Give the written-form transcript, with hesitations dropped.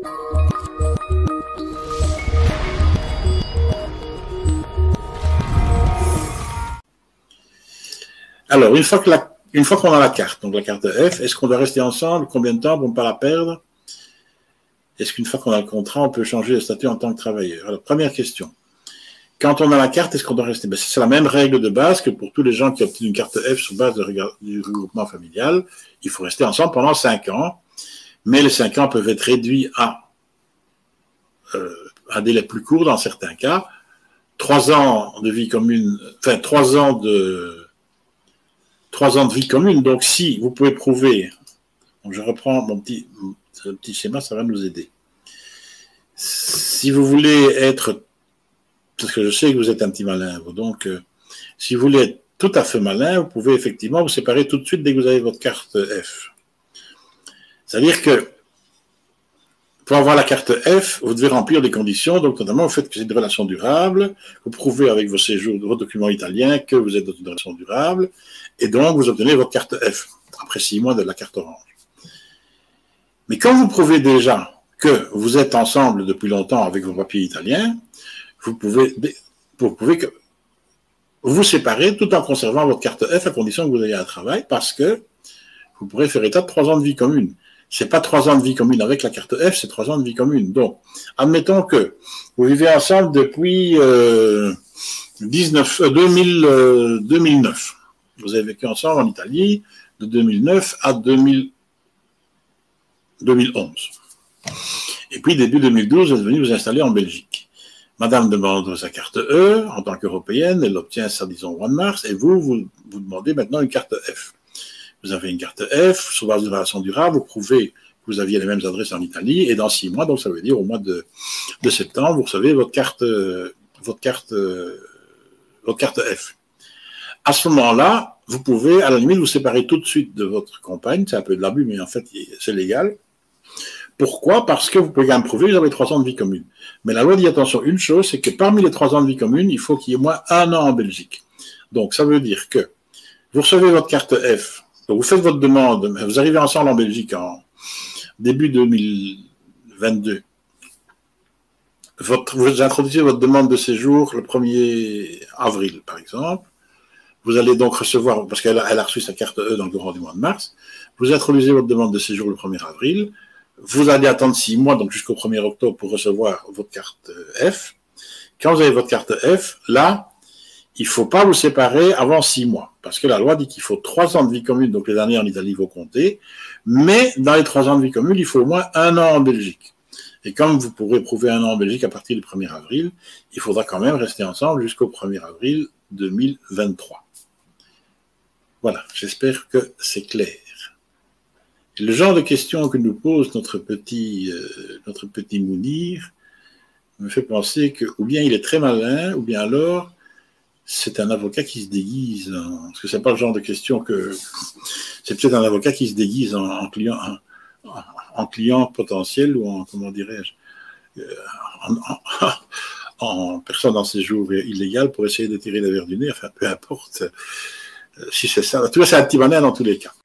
Alors, une fois qu'on a la carte, donc la carte F, est-ce qu'on doit rester ensemble? Combien de temps pour ne pas la perdre? Est-ce qu'une fois qu'on a le contrat, on peut changer de statut en tant que travailleur? Alors, première question. Quand on a la carte, est-ce qu'on doit rester? C'est la même règle de base que pour tous les gens qui obtiennent une carte F sur base du regroupement familial. Il faut rester ensemble pendant 5 ans, mais les 5 ans peuvent être réduits à un délai plus court dans certains cas. 3 ans de vie commune, enfin 3 ans de vie commune. Donc, si vous pouvez prouver, donc je reprends mon petit schéma, ça va nous aider. Si vous voulez être, parce que je sais que vous êtes un petit malin, donc si vous voulez être tout à fait malin, vous pouvez effectivement vous séparer tout de suite dès que vous avez votre carte F. C'est-à-dire que pour avoir la carte F, vous devez remplir des conditions, donc notamment le fait que c'est une relation durable, vous prouvez avec vos séjours, vos documents italiens que vous êtes dans une relation durable, et donc vous obtenez votre carte F, après 6 mois de la carte orange. Mais quand vous prouvez déjà que vous êtes ensemble depuis longtemps avec vos papiers italiens, vous pouvez que vous séparez tout en conservant votre carte F à condition que vous ayez un travail, parce que vous pourrez faire état de 3 ans de vie commune. C'est pas 3 ans de vie commune avec la carte F, c'est 3 ans de vie commune. Donc, admettons que vous vivez ensemble depuis 2009. Vous avez vécu ensemble en Italie de 2009 à 2011. Et puis, début 2012, vous êtes venu vous installer en Belgique. Madame demande sa carte E en tant qu'européenne, elle obtient ça, disons, au mois de mars, et vous demandez maintenant une carte F. Vous avez une carte F, sur base de relation durable, vous prouvez que vous aviez les mêmes adresses en Italie, et dans 6 mois, donc ça veut dire au mois de septembre, vous recevez votre carte F. À ce moment-là, vous pouvez, à la limite, vous séparer tout de suite de votre compagne, c'est un peu de l'abus, mais en fait, c'est légal. Pourquoi? Parce que vous pouvez quand même prouver que vous avez 3 ans de vie commune. Mais la loi dit, attention, une chose, c'est que parmi les 3 ans de vie commune, il faut qu'il y ait au moins 1 an en Belgique. Donc, ça veut dire que vous recevez votre carte F, donc vous faites votre demande, vous arrivez ensemble en Belgique en début 2022. Vous introduisez votre demande de séjour le 1er avril, par exemple. Vous allez donc recevoir, parce qu'elle a reçu sa carte E dans le courant du mois de mars, vous introduisez votre demande de séjour le 1er avril, vous allez attendre 6 mois, donc jusqu'au 1er octobre, pour recevoir votre carte F. Quand vous avez votre carte F, là, il ne faut pas vous séparer avant 6 mois, parce que la loi dit qu'il faut 3 ans de vie commune, donc les années en Italie vont compter, mais dans les 3 ans de vie commune, il faut au moins 1 an en Belgique. Et comme vous pourrez prouver 1 an en Belgique à partir du 1er avril, il faudra quand même rester ensemble jusqu'au 1er avril 2023. Voilà, j'espère que c'est clair. Le genre de questions que nous pose notre petit Mounir me fait penser que ou bien il est très malin, ou bien alors c'est un avocat qui se déguise, parce que c'est pas le genre de question que... C'est peut-être un avocat qui se déguise en client potentiel ou en, comment dirais-je, en personne en séjour illégal pour essayer de tirer la verre du nez, enfin peu importe si c'est ça. En tout cas, c'est un petit malin dans tous les cas.